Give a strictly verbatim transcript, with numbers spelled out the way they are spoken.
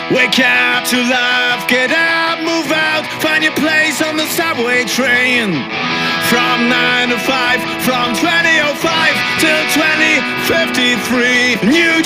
Wake up to life, get up, move out, find your place on the subway train. From nine to five, from twenty oh five till twenty fifty-three. New